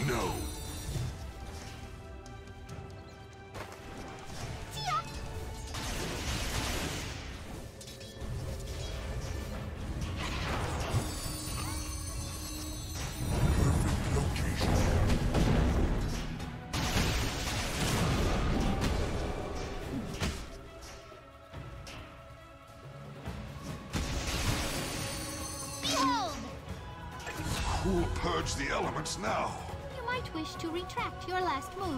No. Who'll purge the elements now? You might wish to retract your last move.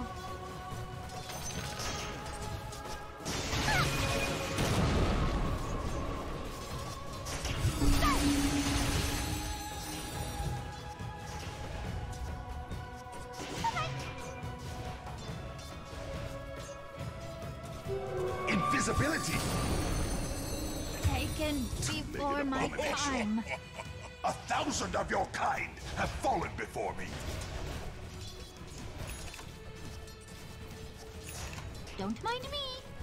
Invisibility! Taken before my time. 1,000 of your kind have fallen before me. Don't mind me.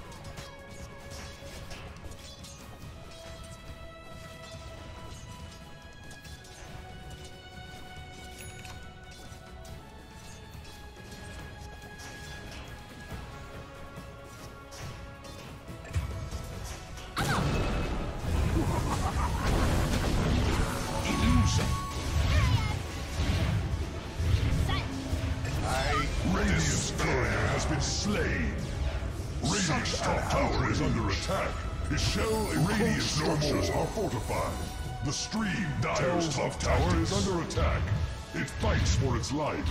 Radiant's courier has been slain. Radiant's top tower is under attack. His shell and radiant structures are fortified. The stream Dire's top tower is under attack. It fights for its life.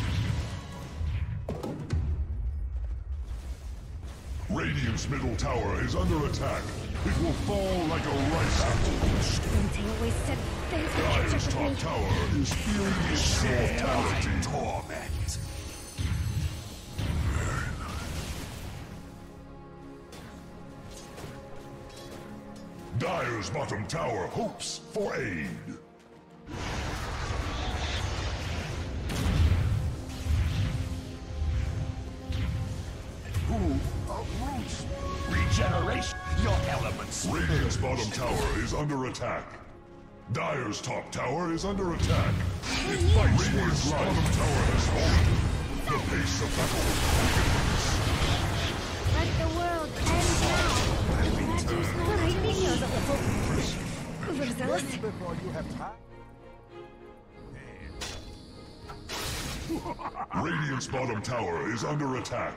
Radiant's middle tower is under attack. It will fall like a rice apple. They always said things would catch Dire's up top with me. tower is filled with mortality. Torment. Dire's bottom tower hopes for aid. Who uproots? Regeneration. Your elements. Radiant's bottom tower is under attack. Dire's top tower is under attack. It fights for its life. Bottom tower has fallen. The pace of battle weakens. Let the world end now. Overzealous. Before you have time. Radiant's bottom tower is under attack.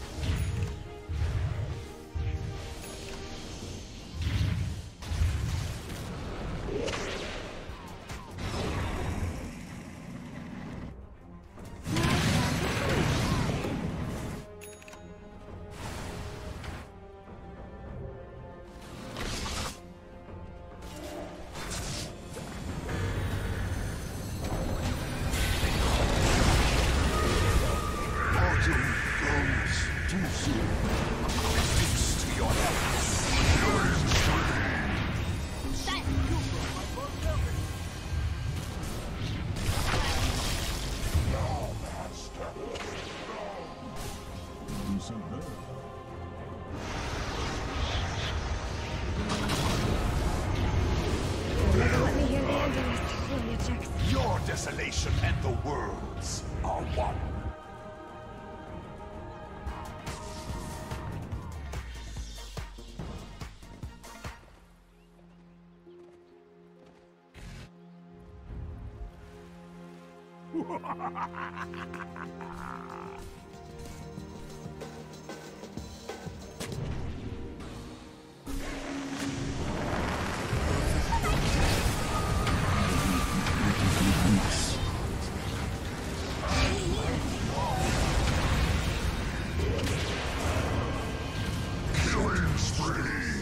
Your desolation and the world's are one. Killing spree.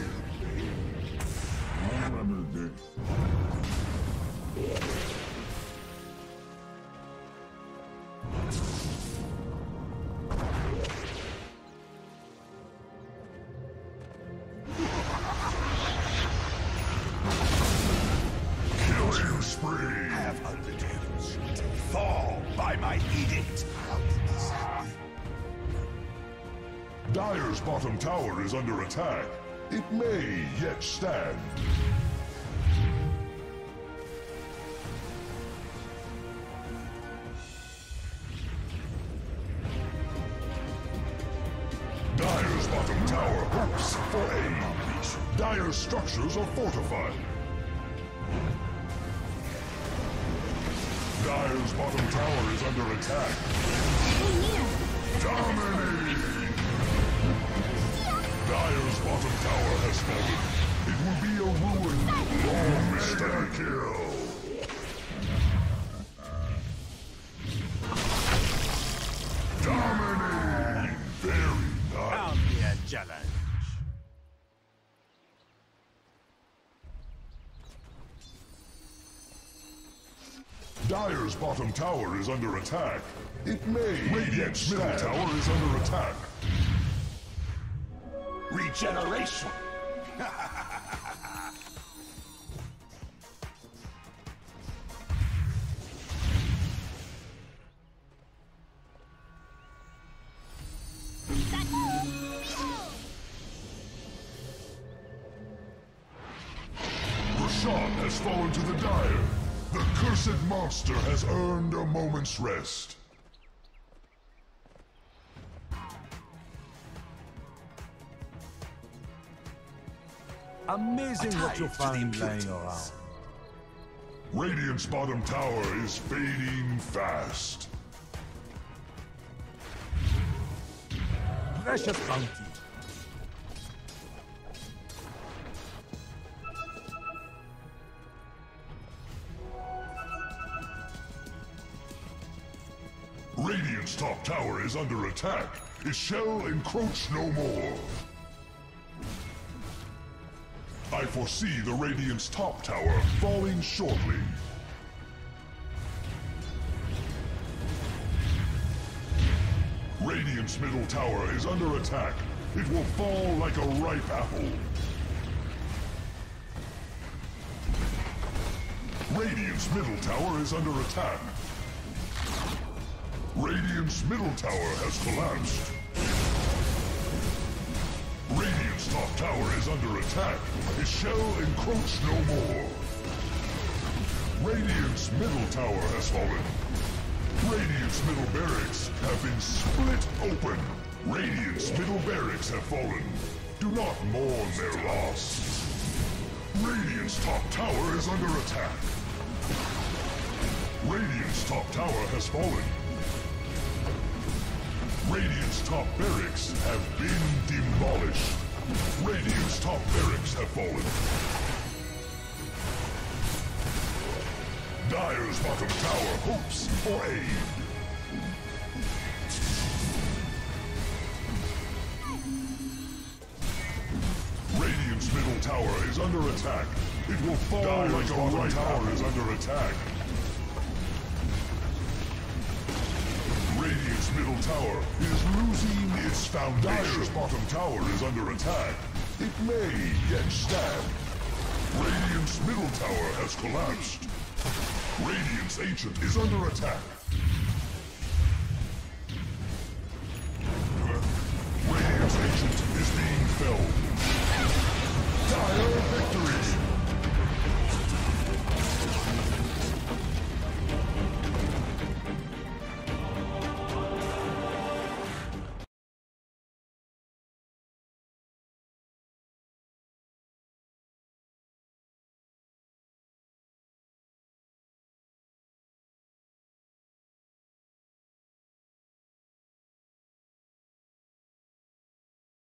Killing spree. Have undertakings. Fall by my edict. Dire's bottom tower is under attack. It may yet stand. for aid. Dire's structures are fortified. Dire's bottom tower is under attack. Dominating! Dire's bottom tower has fallen. It will be a ruin. Mega kill! Dominating! Very nice. Found me a challenge. Dire's bottom tower is under attack. It may. Radiant's middle tower is under attack. Regeneration. Roshan has fallen to the Dire. The cursed monster has earned a moment's rest. Amazing what you'll find laying around. Radiant's bottom tower is fading fast. Precious bounty. Radiant's top tower is under attack. It shall encroach no more. I foresee the Radiant's top tower falling shortly. Radiant's middle tower is under attack. It will fall like a ripe apple. Radiant's middle tower is under attack. Radiant's middle tower has collapsed. Radiant's top tower is under attack. It shall encroach no more. Radiant's middle tower has fallen. Radiant's middle barracks have been split open. Radiant's middle barracks have fallen. Do not mourn their loss. Radiant's top tower is under attack. Radiant's top tower has fallen. Radiant's top barracks have been demolished. Radiant's top barracks have fallen. Dire's bottom tower hopes for aid. Radiant's middle tower is under attack. It will fall like a right tower is under attack. Radiant's middle tower is losing its foundation. Dire's bottom tower is under attack. It may get stabbed. Radiant's middle tower has collapsed. Radiant's Ancient is under attack.